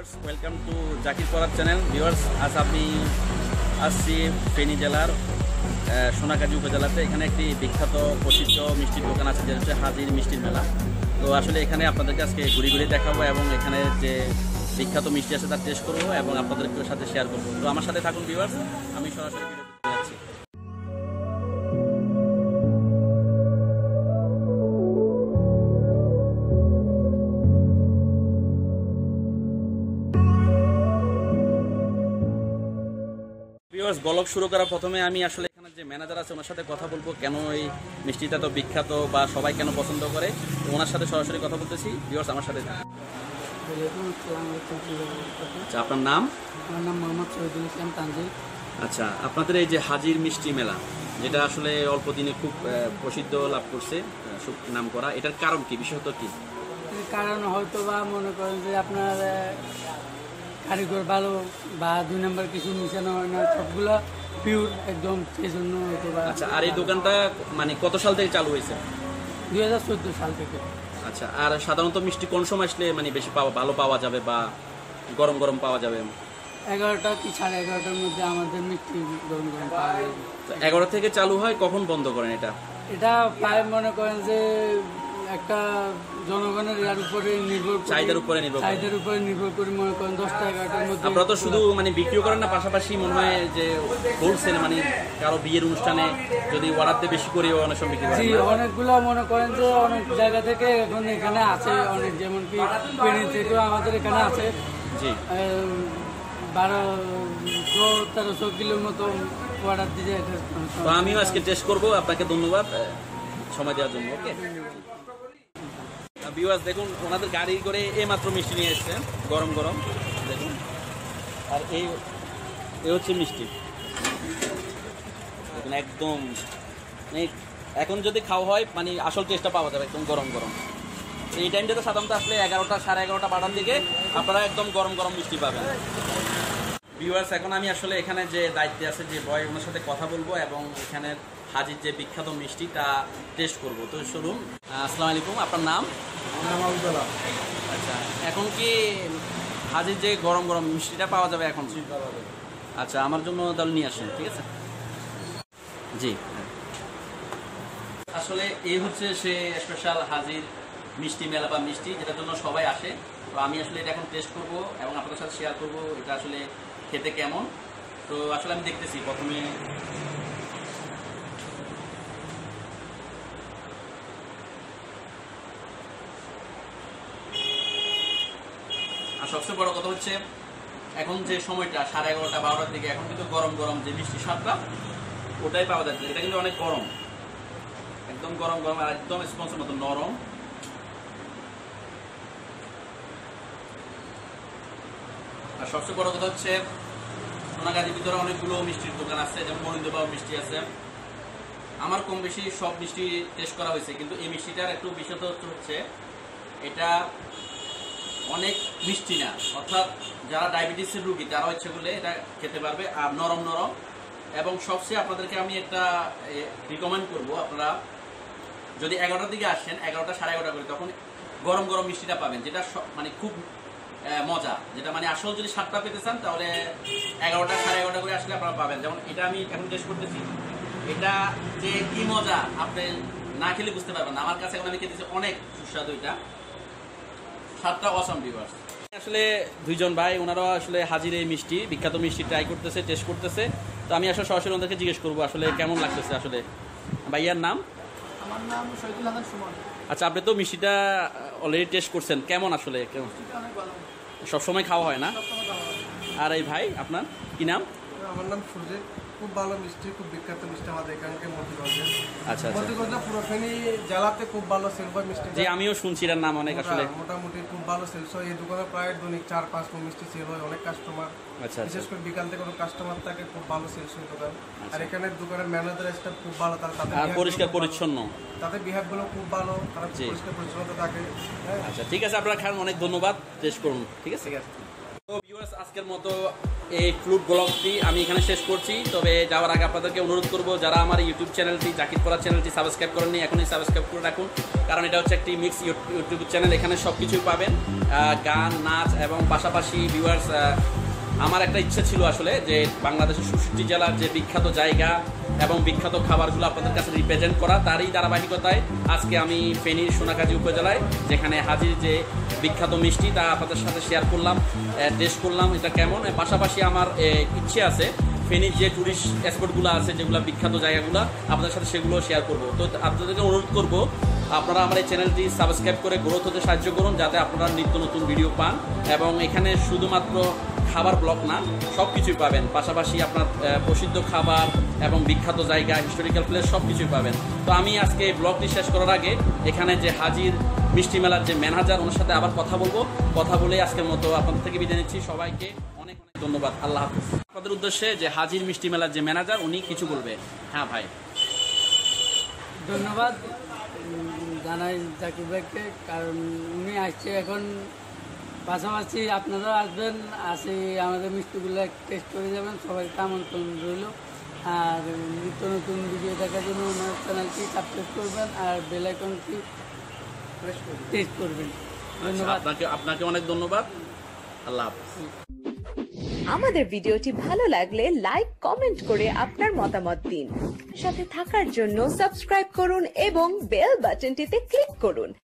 Viewers welcome to Zakir পরাগ channel. Viewers আজ আমি আসছি ফেনী জেলার সোনাগাজী উপজেলাতে। এখানে একটি বিখ্যাত প্রসিদ্ধ মিষ্টির দোকান আছে, যেটা হচ্ছে হাজির মিষ্টির মেলা। তো আসলে এখানে আপনাদেরকে আজকে ঘুরে ঘুরে দেখাবো এবং এখানে যে বিখ্যাত মিষ্টি আছে তার টেস্ট করবো এবং আপনাদেরকে সাথে শেয়ার করবো। তো আমার সাথে থাকুন ভিউয়ার্স, আমি সরাসরি ভিডিও যাচ্ছি। ব্লগ শুরু করার প্রথমে আমি আসলে এখানে যে ম্যানেজার আছে ওনার সাথে কথা বলবো, কেন এই মিষ্টিটা তো বিখ্যাত বা সবাই কেন পছন্দ করে, তো ওনার সাথে সরাসরি কথা বলতেছি। ভিউয়ার্স আমার সাথে। আচ্ছা, আপনার নাম? আমার নাম মোহাম্মদ শহীদুল ইসলাম তানজিল। আচ্ছা, আপনাদের এই যে হাজির মিষ্টি মেলা, যেটা আসলে অল্প দিনে খুব প্রসিদ্ধ লাভ করছে, খুব নাম করা, এটার কারণ কি, বিশেষত কি? কারণ হয়তো বা মনে করেন যে আপনার কারিগর ভালো বা দুই নম্বর কিছু মিশানো হয় না, সবগুলো পিওর একদম, সেই জন্য হয়তো বা। আচ্ছা, আর এই দোকানটা মানে কত সাল থেকে চালু হয়েছে? 2014 সাল থেকে। আচ্ছা, আর সাধারণত মিষ্টি কোন সময় আসলে মানে বেশি ভালো পাওয়া যাবে বা গরম গরম পাওয়া যাবে? 11টা কি 11:30টার মধ্যে আমাদের মিষ্টি গরম গরম পাওয়া যাবে। 11 থেকে চালু হয়, কখন বন্ধ করেন এটা? এটা প্রায় মনে করেন যে একটা জনগণের ইয়ার উপরে নির্ভর, চাহিদার উপরে নির্ভর করে মনে করেন 10টা 11টার মধ্যে। আপনারা তো শুধু মানে বিক্রিও করেন না, পাশাপাশি মনে হয় যে হোলসেল, মানে কারো বিয়ের অনুষ্ঠানে যদি অর্ডার দিয়ে বেশি করে অনেক সময় বিক্রি করেন? জি, অনেকগুলো মনে করেন যে অনেক জায়গা থেকে এখন এখানে আছে অনেক, যেমন কি ফেনী থেকেও আমাদের এখানে আছে। জি, 1200-1300 কিলোর মতো অর্ডার দিয়ে। তো আমিও আজকে টেস্ট করবো। আপনাকে ধন্যবাদ সময় দেওয়ার জন্য। ওকে ভিউয়ার্স, দেখুন ওনাদের গাড়ি করে এইমাত্র মিষ্টি নিয়ে এসছেন, গরম গরম দেখুন। আর এই হচ্ছে মিষ্টি, দেখুন একদম এখন যদি খাওয়া হয় মানে আসল টেস্টটা পাওয়া যাবে একদম গরম গরম। এই টাইমটাতে সাধারণত আসলে 11টা 11:30 বাটার দিকে আপনারা একদম গরম গরম মিষ্টি পাবেন। ভিউয়ার্স, এখন আমি আসলে এখানে যে দায়িত্বে আছে যে বয়, ওনার সাথে কথা বলবো এবং এখানের হাজির যে বিখ্যাত মিষ্টিটা টেস্ট করব। তো শুনুন। আসসালামু আলাইকুম, আপনার নাম? আচ্ছা, এখন কি হাজির যে গরম গরম মিষ্টিটা পাওয়া যাবে এখন? আচ্ছা, আমার জন্য তাহলে নিয়ে আসেন, ঠিক আছে? জি, আসলে এই হচ্ছে সে স্পেশাল হাজির মিষ্টি মেলা বা মিষ্টি, যেটার জন্য সবাই আসে। তো আমি আসলে এটা এখন টেস্ট করব এবং আপনাদের সাথে শেয়ার করব এটা আসলে খেতে কেমন। তো আসলে আমি দেখতেছি প্রথমে। আর সবচেয়ে বড় কথা হচ্ছে এখন যে সময়টা 11:30 12টার দিকে, এখন কিন্তু গরম গরম যে মিষ্টি স্বাদটা ওটাই পাওয়া যাচ্ছে। এটা কিন্তু অনেক গরম, একদম গরম গরম আর একদম স্পঞ্জের মতো নরম। আর সবচেয়ে বড় কথা হচ্ছে সোনাগাজীর ভিতরে অনেকগুলো মিষ্টির দোকান আছে, যেমন মনিন্দবাবু মিষ্টি আছে। আমার কম বেশি সব মিষ্টি টেস্ট করা হয়েছে, কিন্তু এই মিষ্টিটার একটু বিশেষত্ব হচ্ছে এটা অনেক মিষ্টি না, অর্থাৎ যারা ডায়াবেটিসের রুগী তারাও ইচ্ছে করলে এটা খেতে পারবে। আর নরম নরম, এবং সবচেয়ে আপনাদেরকে আমি একটা রিকমেন্ড করব, আপনারা যদি 11টার দিকে আসেন, 11টা 11:30 করে, তখন গরম গরম মিষ্টিটা পাবেন, যেটা মানে খুব মজা, যেটা মানে আসল যদি স্বাদটা পেতে চান তাহলে 11টা 11:30 করে আসলে আপনারা পাবেন। যেমন এটা আমি এখন টেস্ট করতেছি, এটা যে কি মজা আপনি না খেলে বুঝতে পারবেন না। আমার কাছে এখন আমি খেতেছি, অনেক সুস্বাদু, এটা স্বাদটা অসাম। ভিউয়ার্স, আসলে দুইজন ভাই, ওনারাও আসলে হাজির এই মিষ্টি, বিখ্যাত মিষ্টি ট্রাই করতেছে, টেস্ট করতেছে। তো আমি আসলে সরাসরি ওনাদেরকে জিজ্ঞেস করবো আসলে কেমন লাগতেছে। আসলে ভাইয়ার নাম? আমার নাম শহীদুল ইসলাম সুমন। আচ্ছা, আপনি তো মিষ্টিটা অলরেডি টেস্ট করছেন, কেমন আসলে? কেমন? সবসময় খাওয়া হয় না? আর এই ভাই আপনার কি নাম? আমার নাম সুরজিৎ। খুব ভালো মিষ্টি, খুব বিখ্যাত মিষ্টি আমাদের এখানকার মতিগঞ্জে। আচ্ছা, মতিগঞ্জে পুরো ফেনী জেলাতে খুব ভালো সেল হয় মিষ্টি। যে আমিও শুনছি এর নাম অনেক, আসলে মোটামুটি খুব ভালো সেলস হয় এই দোকানে। প্রায় দৈনিক 4-5 মণ মিষ্টি সেল হয়, অনেক কাস্টমার। আচ্ছা, বিশেষ করে বিকাল থেকে কোনো কাস্টমার থাকে, খুব ভালো সেলস হয় দোকান। আর এখানে দোকানের ম্যানেজার স্টাফ খুব ভালো, তাদের পরিষ্কার পরিচ্ছন্ন, তাদের বিহেভ গুলো খুব ভালো, তারা পরিষ্কার পরিচ্ছন্নতা থাকে। আচ্ছা, ঠিক আছে, আপনারা খান, অনেক ধন্যবাদ, টেস্ট করুন, ঠিক আছে? তো ভিউয়ার্স, আজকে আজকের মতো এই ফুড ব্লগটি আমি এখানে শেষ করছি। তবে যাওয়ার আগে আপনাদেরকে অনুরোধ করব, যারা আমার ইউটিউব চ্যানেলটি জাকির পড়া চ্যানেলটি সাবস্ক্রাইব করেননি, এখনই সাবস্ক্রাইব করে রাখুন। কারণ এটা হচ্ছে একটি মিক্স ইউটিউব চ্যানেল, এখানে সব কিছুই পাবেন, গান, নাচ এবং পাশাপাশি ভিউয়ার্স। আমার একটা ইচ্ছা ছিল আসলে যে বাংলাদেশের ৬৬ জেলার যে বিখ্যাত জায়গা এবং বিখ্যাত খাবারগুলো আপনাদের কাছে রিপ্রেজেন্ট করা, তারই ধারাবাহিকতায় আজকে আমি ফেনীর সোনাগাজী উপজেলায় যেখানে হাজির যে বিখ্যাত মিষ্টি তা আপনাদের সাথে শেয়ার করলাম, টেস্ট করলাম এটা কেমন। পাশাপাশি আমার ইচ্ছে আছে ফেনীর যে ট্যুরিস্ট স্পটগুলো আছে, যেগুলো বিখ্যাত জায়গাগুলো, আপনাদের সাথে সেগুলো শেয়ার করব। তো আপনাদেরকে অনুরোধ করব, আপনারা আমার এই চ্যানেলটি সাবস্ক্রাইব করে গ্রোথ হতে সাহায্য করুন, যাতে আপনারা নিত্য নতুন ভিডিও পান। এবং এখানে শুধুমাত্র খাবার ব্লগ না, সব কিছুই পাবেন। পাশাপাশি আপনার প্রসিদ্ধ খাবার এবং বিখ্যাত জায়গা, হিস্টোরিক্যাল প্লেস সব কিছুই পাবেন। তো আমি আজকে এই ব্লগটি শেষ করার আগে এখানে যে হাজির মিষ্টি মেলার যে ম্যানেজার, ওনার সাথে আবার কথা বলবো। কথা বলে আজকের মতো আপনাদের থেকে বিদায় নিচ্ছি। সবাইকে অনেক অনেক ধন্যবাদ। আল্লাহ হাফিজ। আপনাদের উদ্দেশ্যে যে হাজির মিষ্টি মেলার যে ম্যানেজার, উনি কিছু বলবে। হ্যাঁ ভাই, ধন্যবাদ জানাই জাকির ভাইকে, কারণ উনি আসছে এখন। পাশাপাশি আপনারা আসবেন, আসে আমাদের মিষ্টিগুলো টেস্ট করে যাবেন। সবাইকে আমন্ত্রণ রইল। আর নিত্য নতুন ভিডিও দেখার জন্য ওনার চ্যানেলটি সাবস্ক্রাইব করবেন আর বেল আইকনটি টেস্ট করবেন। ধন্যবাদ। আপনাকে অনেক ধন্যবাদ। আল্লাহ হাফিজ। আমাদের ভিডিওটি ভালো লাগলে লাইক, কমেন্ট করে আপনার মতামত দিন। সাথে থাকার জন্য সাবস্ক্রাইব করুন এবং বেল বাটনটিতে ক্লিক করুন।